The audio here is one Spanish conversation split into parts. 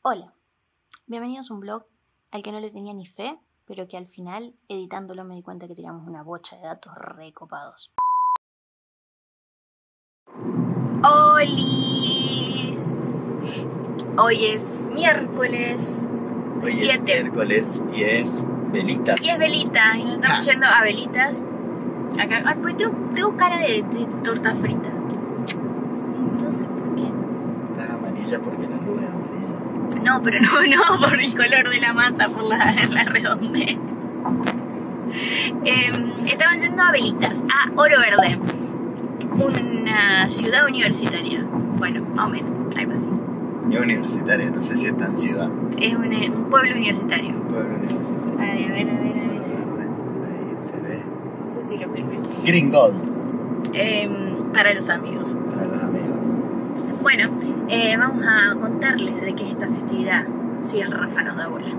Hola, bienvenidos a un blog al que no le tenía ni fe, pero que al final, editándolo, me di cuenta que teníamos una bocha de datos recopados. ¡Holis! Hoy es miércoles 7. Hoy es miércoles y es velitas. Y es velita, y nos estamos yendo a velitas. Acá, pues tengo cara de torta frita. No sé por qué. Estás amarilla porque la nube es amarilla. No, pero no por el color de la masa, por la redondez. Estamos yendo a Velitas, a Oro Verde, una ciudad universitaria. Bueno, más o menos, algo así. Y universitaria, no sé si es tan ciudad. Es un pueblo universitario. Un pueblo universitario. A ver. Ahí se ve. No sé si lo filmé. Green Gold. Para los amigos. Para los amigos. Bueno, vamos a contarles de qué es esta festividad, si el Rafa nos da bola.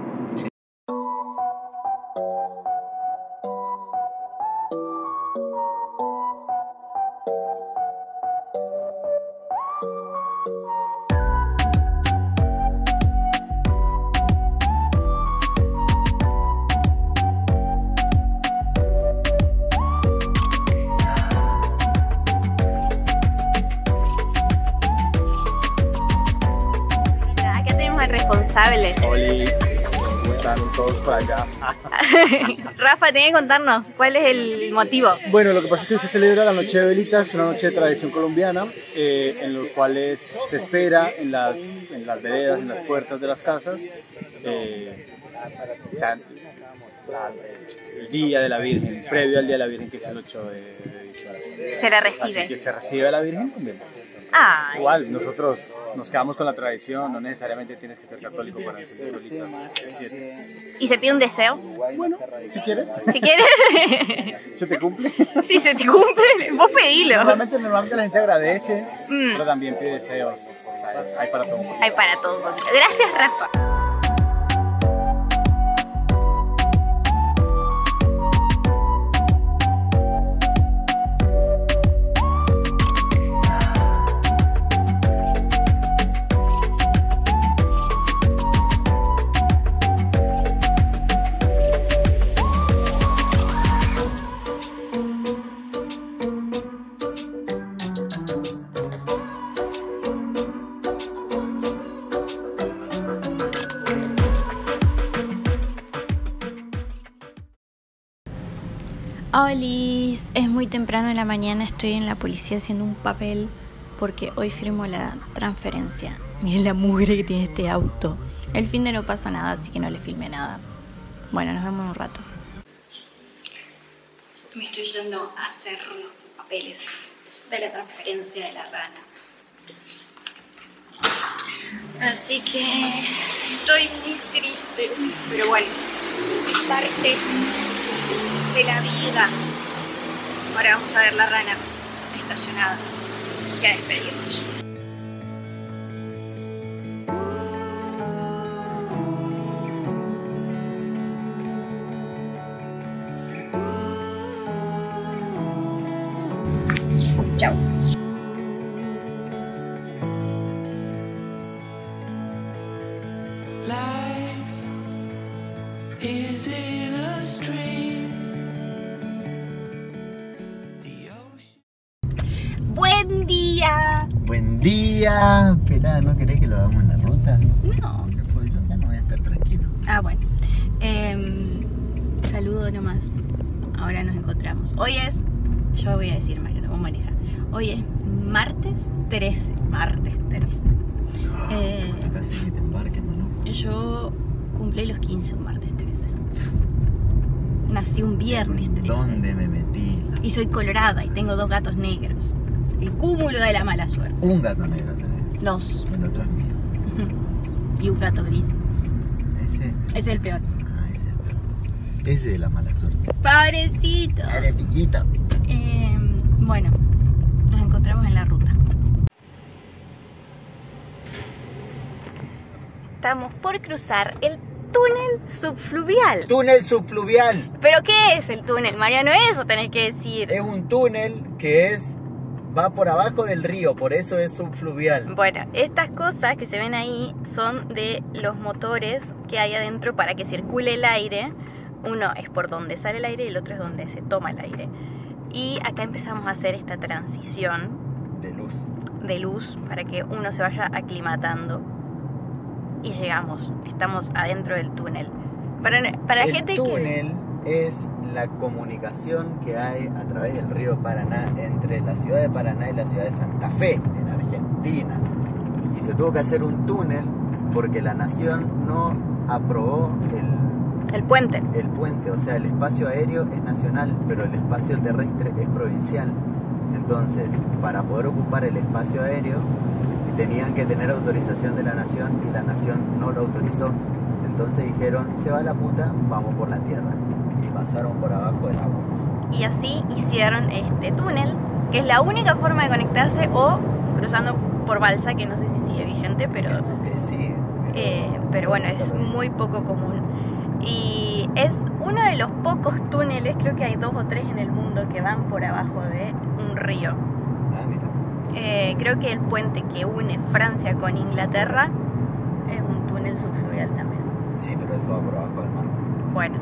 Responsable. Hola, ¿cómo están todos por allá? Rafa, tenés que contarnos cuál es el motivo. Bueno, lo que pasa es que hoy se celebra la Noche de Velitas, una noche de tradición colombiana, en los cuales se espera en las veredas, en las puertas de las casas, el Día de la Virgen, previo al Día de la Virgen, que es el 8 de diciembre. Se la recibe. Así que se recibe a la Virgen con velas. Ay. Igual, nosotros nos quedamos con la tradición, no necesariamente tienes que ser católico para encender velitas. ¿Y se pide un deseo? Bueno, si quieres. Si quieres. ¿Se te cumple? Sí, se te cumple. Vos pedilo. Normalmente la gente agradece, pero también pide deseos. O sea, hay para todo. Hay para todo. Gracias, Rafa. Olis, es muy temprano en la mañana, estoy en la policía haciendo un papel porque hoy firmo la transferencia. Miren la mugre que tiene este auto. El fin de no pasa nada, así que no le filmé nada. Bueno, nos vemos en un rato. Me estoy yendo a hacer los papeles de la transferencia de la rana. Así que estoy muy triste, pero bueno, es parte de la vida. Ahora vamos a ver la rana estacionada y a despedirnos. Chao. Is in a stream. ¡Buen día! Buen día. Espera, ¿no querés que lo hagamos en la ruta? No. Pues yo ya no voy a estar tranquilo. Ah, bueno. Saludo nomás. Ahora nos encontramos. Hoy es... Yo voy a decir Mario, no vamos a manejar. Hoy es martes 13. Martes 13. Casi que te embarques, ¿no? Yo cumplí los 15 un martes 13. Nací un viernes 13. ¿Dónde me metí? Y soy colorada y tengo 2 gatos negros. El cúmulo de la mala suerte. Un gato negro tenés. 2. El otro es mío. Y un gato gris. Ese Es el peor. ese es el peor. Ese es de la mala suerte. Pobrecito. Dale, piquito. Bueno, nos encontramos en la ruta. Estamos por cruzar el túnel subfluvial. Túnel subfluvial. ¿Pero qué es el túnel, Mariano? Eso tenés que decir. Es un túnel que es Va por abajo del río, por eso es subfluvial. Bueno, estas cosas que se ven ahí son de los motores que hay adentro para que circule el aire. Uno es por donde sale el aire y el otro es donde se toma el aire. Y acá empezamos a hacer esta transición De luz. para que uno se vaya aclimatando. Y llegamos, estamos adentro del túnel. Para la gente El túnel es la comunicación que hay a través del río Paraná entre la ciudad de Paraná y la ciudad de Santa Fe, en Argentina. Y se tuvo que hacer un túnel porque la nación no aprobó el puente. el puente. O sea, el espacio aéreo es nacional, pero el espacio terrestre es provincial. Entonces, para poder ocupar el espacio aéreo, tenían que tener autorización de la nación y la nación no lo autorizó. Entonces dijeron, se va a la puta, vamos por la tierra. Y pasaron por abajo del agua. Y así hicieron este túnel, que es la única forma de conectarse, o cruzando por balsa, que no sé si sigue vigente, pero Que sí. pero bueno, es muy poco común. Y es uno de los pocos túneles, creo que hay 2 o 3 en el mundo, que van por abajo de un río. Ah, mira. Creo que el puente que une Francia con Inglaterra es un túnel subfluvial también. Sí, pero eso va por abajo del mar. Bueno,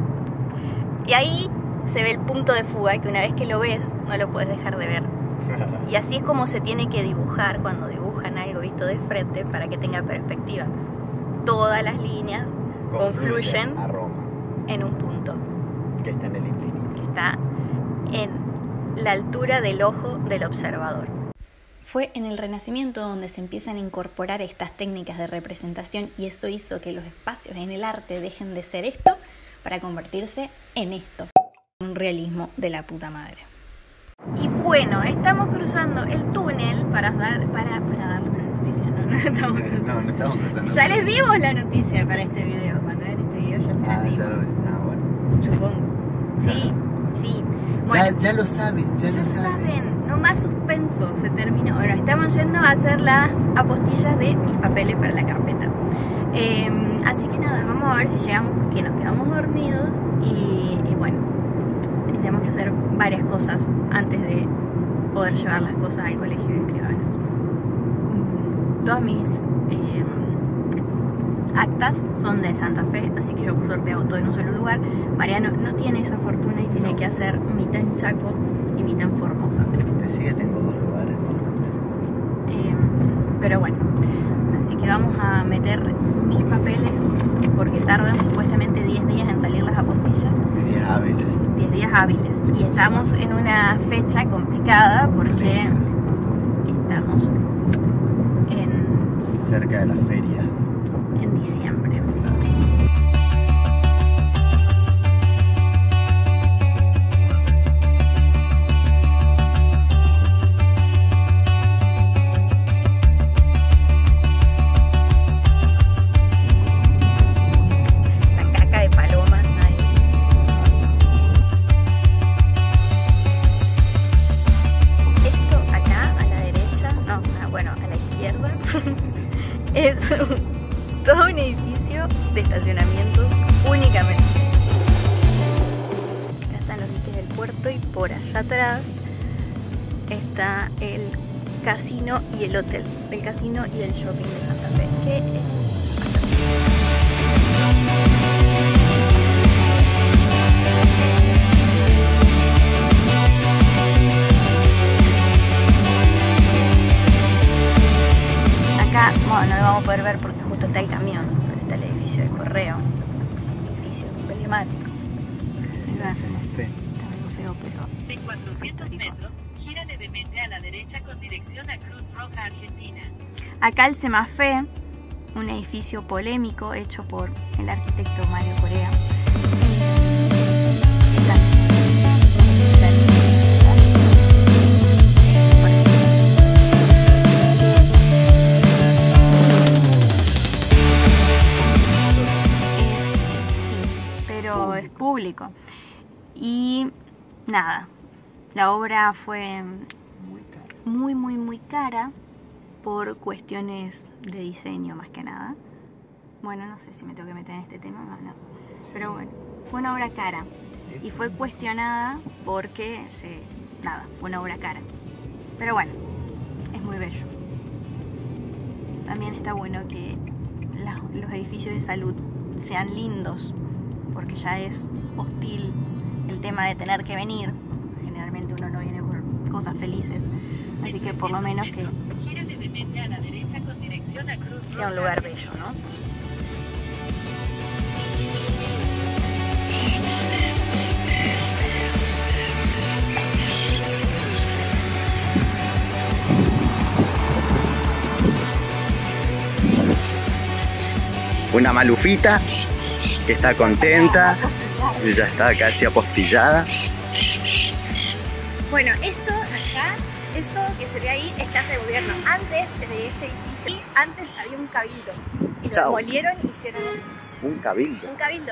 y ahí se ve el punto de fuga, que una vez que lo ves no lo puedes dejar de ver. Y así es como se tiene que dibujar cuando dibujan algo visto de frente para que tenga perspectiva. Todas las líneas confluyen a Roma, en un punto que está en el infinito. que está en la altura del ojo del observador. Fue en el Renacimiento donde se empiezan a incorporar estas técnicas de representación, y eso hizo que los espacios en el arte dejen de ser esto para convertirse en esto. Un realismo de la puta madre. Y bueno, estamos cruzando el túnel para darle una noticia. No estamos cruzando. No, no estamos cruzando. Ya les dimos la noticia para este video. Cuando vean este video ya se las dimos. Ya lo ves. Ah, bueno. Supongo. Sí, sí. Bueno, Ya lo saben, ya lo saben. No más suspenso, se terminó. Bueno, estamos yendo a hacer las apostillas de mis papeles para la carpeta. Así que nada, vamos a ver si llegamos, porque nos quedamos dormidos y bueno, tenemos que hacer varias cosas antes de poder llevar las cosas al colegio de escribano. Todas mis actas son de Santa Fe, así que yo por suerte hago todo en un solo lugar. Mariano no tiene esa fortuna y tiene que hacer mitad en Chaco y mitad en Formosa. Decí que tengo 2 lugares. Pero bueno, así que vamos a meter mis papeles porque tardan supuestamente 10 días en salir las apostillas. 10 hábiles. 10 días hábiles. Y estamos en una fecha complicada porque estamos cerca de la feria. En diciembre. Es todo un edificio de estacionamientos únicamente. Acá están los diques del puerto y por allá atrás está el casino y el hotel. El casino y el shopping de Santa Fe. ¿Qué es? Acá, bueno, no lo vamos a poder ver porque justo está el camión, pero está el edificio del correo, edificio emblemático. Se ve así, está medio feo, pero... En 400 metros, gira levemente a la derecha con dirección a Cruz Roja Argentina. Acá el Semafé, un edificio polémico hecho por el arquitecto Mario Correa. Es público. Y nada, la obra fue muy cara por cuestiones de diseño más que nada. Bueno, no sé si me tengo que meter en este tema, no. Pero bueno, fue una obra cara y fue cuestionada porque fue una obra cara. Pero bueno, es muy bello. También está bueno que los edificios de salud sean lindos, porque ya es hostil el tema de tener que venir. Generalmente uno no viene por cosas felices, así que por lo menos que Gira levemente a la derecha con dirección a Cruz sea un lugar bello, ¿no? Una malufita que está contenta y ya está casi apostillada. Bueno, esto allá, eso que se ve ahí es casa de gobierno. Antes de este edificio, antes había un cabildo. Y lo Chao. demolieron y hicieron eso. Un cabildo. Un cabildo.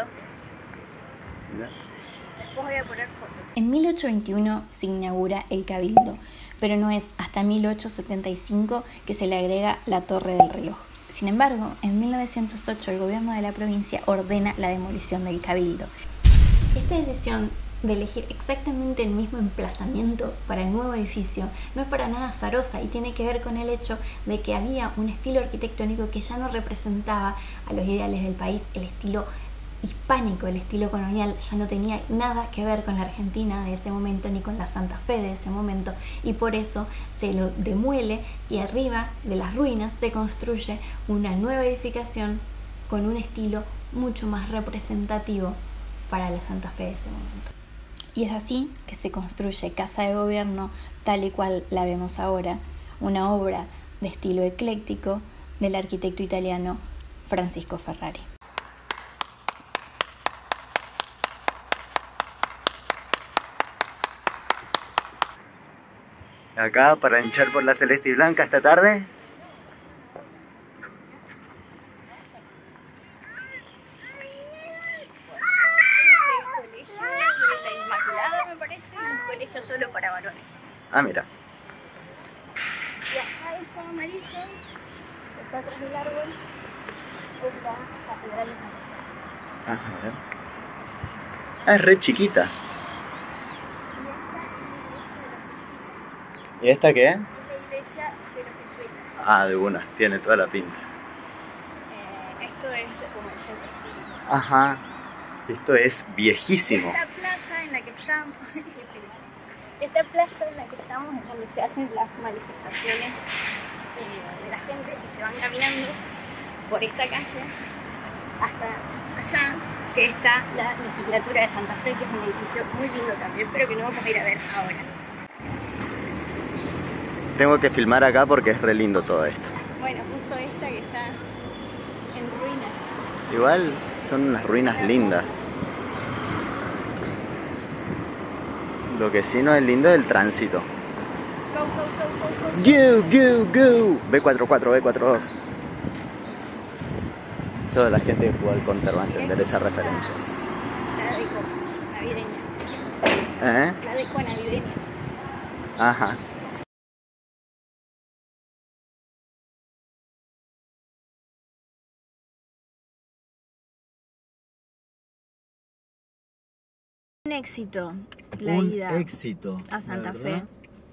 Después voy a poner fotos. En 1821 se inaugura el Cabildo, pero no es hasta 1875 que se le agrega la Torre del Reloj. Sin embargo, en 1908 el gobierno de la provincia ordena la demolición del Cabildo. Esta decisión de elegir exactamente el mismo emplazamiento para el nuevo edificio no es para nada azarosa y tiene que ver con el hecho de que había un estilo arquitectónico que ya no representaba a los ideales del país, el estilo hispánico, el estilo colonial, ya no tenía nada que ver con la Argentina de ese momento ni con la Santa Fe de ese momento, y por eso se lo demuele y arriba de las ruinas se construye una nueva edificación con un estilo mucho más representativo para la Santa Fe de ese momento. Y es así que se construye Casa de Gobierno tal y cual la vemos ahora, una obra de estilo ecléctico del arquitecto italiano Francisco Ferrari. Acá para hinchar por la celeste y blanca esta tarde. Colegio de la Inmaculada, me parece, un colegio solo para varones. Ah, mira. Y allá eso amarillo, que está atrás del árbol, es la Catedral de San Juan. Ah, a ver. Ah, es re chiquita. ¿Y esta qué es? Es la iglesia de los jesuitas. Ah, de una, tiene toda la pinta. Esto es como el centro cívico. Ajá. Esto es viejísimo. Esta plaza en la que estamos, esta plaza en la que estamos es donde se hacen las manifestaciones de la gente y se van caminando por esta calle hasta allá, que está la legislatura de Santa Fe, que es un edificio muy lindo también, pero que no vamos a ir a ver ahora. Tengo que filmar acá porque es re lindo todo esto. Bueno, justo esta que está en ruinas. Igual son unas ruinas lindas. Lo que sí no es lindo es el tránsito. Go, go, go, go, go. Go, go, go. B44, B42. Solo la gente que jugó al Counter va a entender esa referencia. La deco navideña. La deco navideña. Ajá. Un éxito la Un ida éxito. a Santa la Fe. verdad.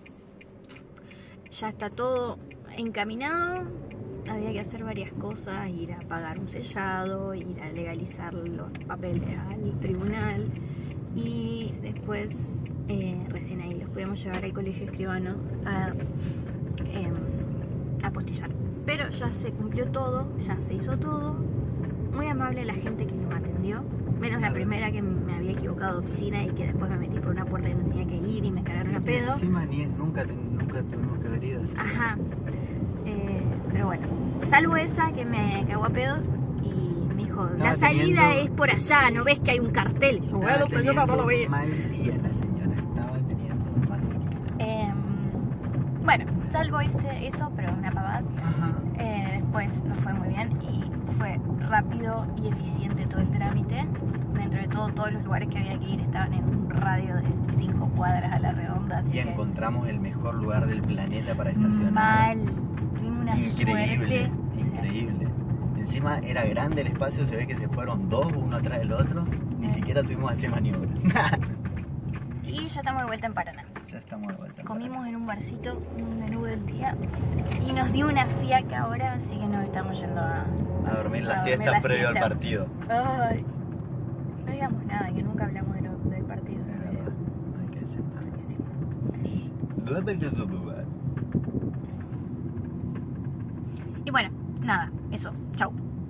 Ya está todo encaminado. Había que hacer varias cosas, ir a pagar un sellado, ir a legalizar los papeles al tribunal y después recién ahí los podíamos llevar al colegio escribano a apostillar. Pero ya se cumplió todo, ya se hizo todo. Muy amable la gente que nos atendió, menos la primera que me había equivocado de oficina y que después me metí por una puerta que no tenía que ir y me cagaron a pedo. Encima nunca tuvimos que haber ido así. Ajá. Pero bueno, salvo esa que me cagó a pedo y me dijo, la salida es por allá, ¿no ves que hay un cartel? Yo, bueno, señora, no lo veía. Mal día la señora, estaba teniendo un mal día. Bueno, salvo eso, pero una pavada. Ajá. Después nos fue muy bien y fue rápido y eficiente todo el trámite. Dentro de todo, todos los lugares que había que ir estaban en un radio de 5 cuadras a la redonda. Así Y que encontramos el mejor lugar del planeta para estacionar. mal. Tuvimos una Increíble, suerte. increíble. Encima era grande el espacio, se ve que se fueron dos uno atrás del otro. Ni siquiera tuvimos que hacer maniobra. Y ya estamos de vuelta en Paraná. Ya estamos de vuelta. Comimos en un barcito un menú del día y nos dio una fiaca ahora, así que nos estamos yendo a dormir la a siesta dormir la previo al siesta. partido. Ay, no digamos nada, que nunca hablamos del partido. Es verdad, no hay que decir nada. Hay que decir. Y bueno, nada, eso, chau.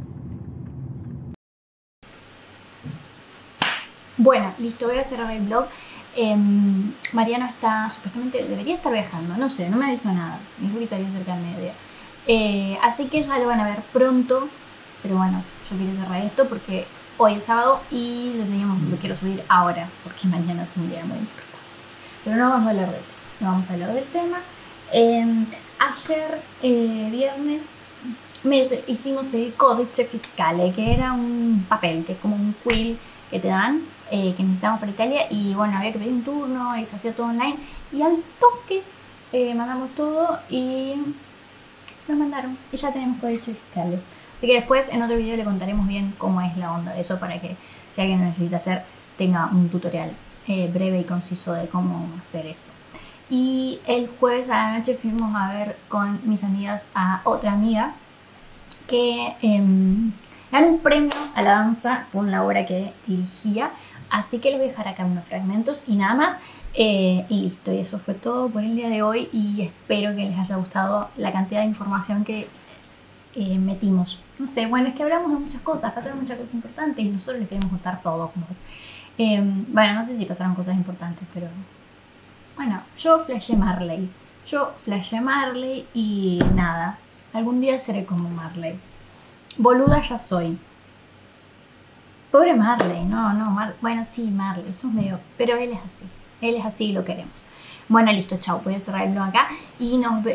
Bueno, listo, voy a cerrar el vlog. Mariano está, supuestamente, debería estar viajando, no sé, no me avisó nada. Me dijo que salía cerca del mediodía. Así que ya lo van a ver pronto. Pero bueno, yo quería cerrar esto porque hoy es sábado y lo quiero subir ahora, porque mañana es un día muy importante. Pero no vamos a hablar de esto, no vamos a hablar del tema. Ayer, viernes, hicimos el códice fiscale, que era un papel, que es como un quill que te dan, que necesitamos para Italia, y bueno, había que pedir un turno y se hacía todo online, y al toque mandamos todo y nos mandaron, y ya tenemos códice fiscale. Así que después en otro video le contaremos bien cómo es la onda de eso, para que si alguien lo necesita hacer tenga un tutorial breve y conciso de cómo hacer eso. Y el jueves a la noche fuimos a ver con mis amigas a otra amiga que ganó un premio a la danza con la obra que dirigía. Así que les voy a dejar acá unos fragmentos y nada más. Y listo, y eso fue todo por el día de hoy. Y espero que les haya gustado la cantidad de información que metimos. No sé, bueno, es que hablamos de muchas cosas, pasaron muchas cosas importantes y nosotros les queremos contar todo. Bueno, no sé si pasaron cosas importantes, pero bueno, yo flashé Marley. Y nada, algún día seré como Marley. Boluda ya soy. Pobre Marley, bueno, sí, Marley, eso es medio, pero él es así y lo queremos. Bueno, listo, chao, voy a cerrar el vlog acá y nos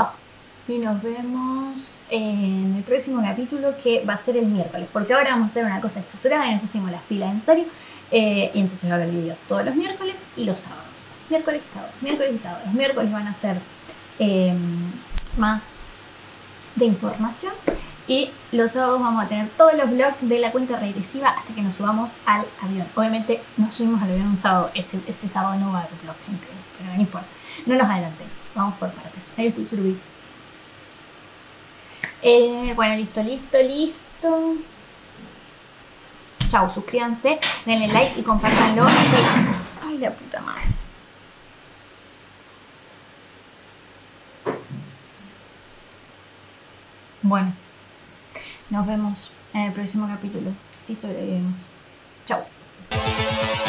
vemos en el próximo capítulo, que va a ser el miércoles, porque ahora vamos a hacer una cosa estructurada y nos pusimos las pilas en serio, y entonces va a haber videos todos los miércoles y los sábados. Miércoles y sábado. Los miércoles van a ser más de información y los sábados vamos a tener todos los vlogs de la cuenta regresiva hasta que nos subamos al avión. Obviamente nos subimos al avión un sábado, ese sábado no va a haber vlog, gente, pero no importa, no nos adelantemos, vamos por partes. Ahí estoy subí. Bueno, listo. Chao, suscríbanse, denle like y compártanlo. Ay, la puta madre. Bueno, nos vemos en el próximo capítulo, si sobrevivimos. Chau.